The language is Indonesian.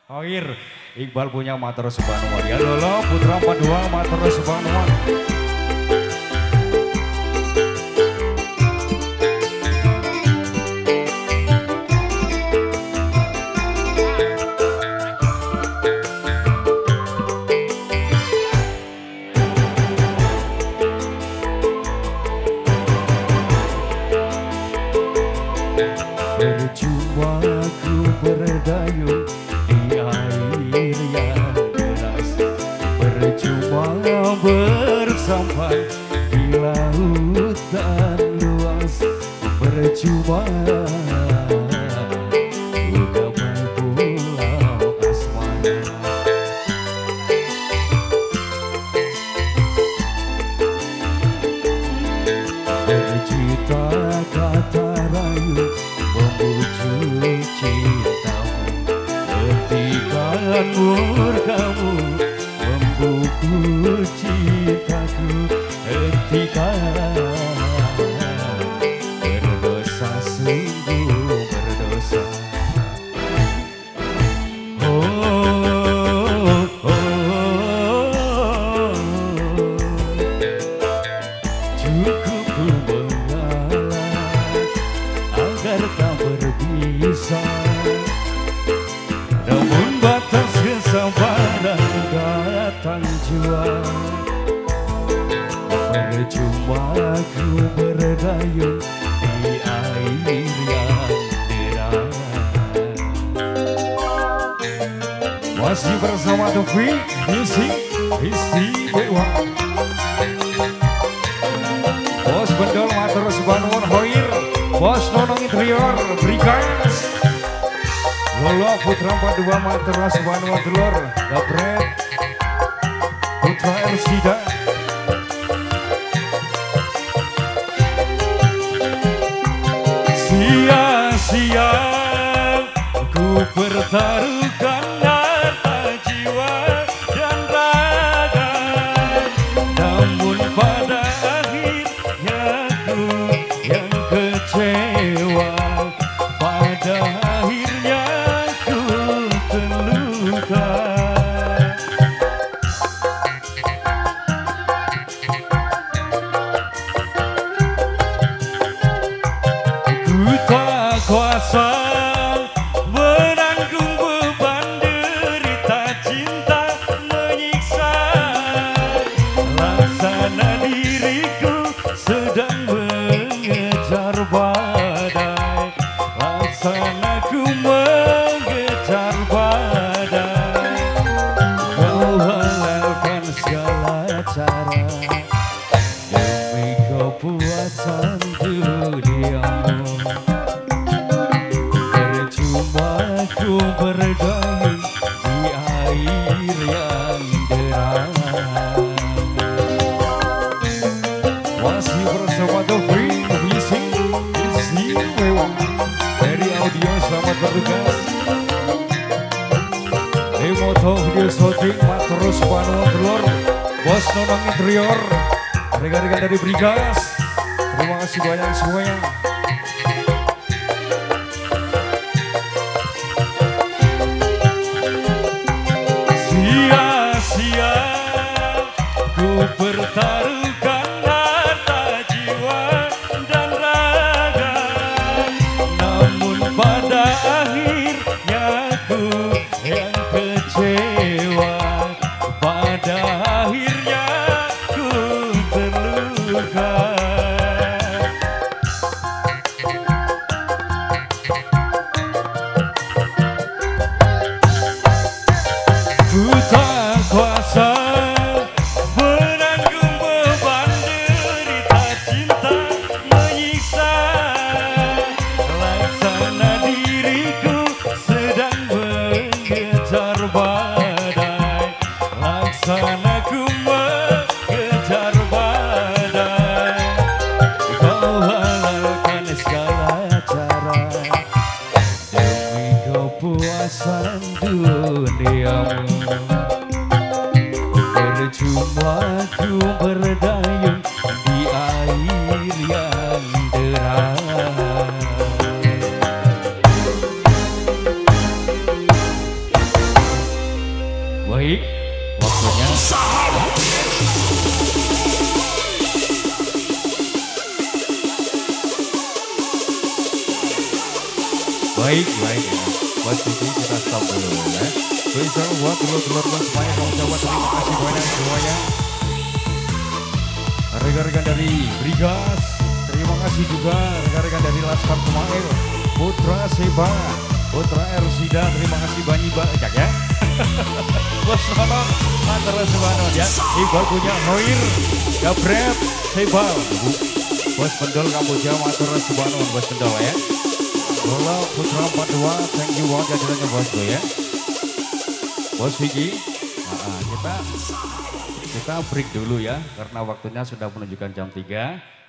Hoir, Iqbal punya Mater Sebanua. Ya Lolo, Putra 42 Mater Sebanua. Percuma ku berdayung di air yang deras, percuma bersampai di lautan luas, percuma ku gapai pulau asmara. Berjuta kata rayu membujuk cintamu, hentikan murkamu, membungkuk cintaku, hentikan. Berdosa sungguh berdosa. Cukup ku mengalah agar tak berbisa, namun batas kesabaran datang jua. Percuma ku berdayung di air yang deras. Masih bersama The Vich, Music Istimewa. Bos Bendol Mater Sebanua Hoir, Bos Nononx Interior Brigas, Lolo Putra 42 Mater Sebanua Telur, Gapret Putra Elsida. Sia-sia ku pertaruhkan harta jiwa dan raga, namun pada akhirnya ku yang kecewa, pada akhirnya ku terluka. Ku tak kuasa menanggung beban derita cinta menyiksa, laksana diriku sedang mengejar badai, laksana ku mengejar badai. Kau halalkan segala cara demi kepuasan duniamu. Percuma ku berdayung di air yang deras. Masih bersama The Vich, Music Istimewa. Dari audio selamat bertugas. Moto video shooting Mater Sebanua Telur, Bos Nononx Interior, rekan-rekan dari Brigas. Terima kasih banyak semuanya. Sia-sia ku pertaruhkan harta jiwa dan raga, namun pada akhirnya ku yang kecewa, pada akhirnya ku terluka. Ku tak kuasa menanggung beban derita cinta menyiksa, laksana diriku sedang mengejar badai, laksana ku mengejar badai. Kau halalkan segala cara demi kepuasan duniamu. Percuma ku berdayung di air yang deras. Baik, waktunya. Baik ya. Buat Vich kita stop dulu ya. Spesial buat dulur-dulur semuanya, kamu coba terima kasih banyak semuanya. Rekan-rekan dari Brigas, terima kasih juga rekan-rekan dari Laskar Kumail, Putra Seba, Putra Ersida, terima kasih banyak ya. Bos Nononx, antara Sebanon ya. Iqbal punya Noir, Gabret, Seba, Bos Pendol Kamboja, antara Sebanon, Bos Pendol ya. Bola Putra 42, thank you banget jadinya bosku ya. Bos Vicky, kita break dulu ya, karena waktunya sudah menunjukkan jam 3.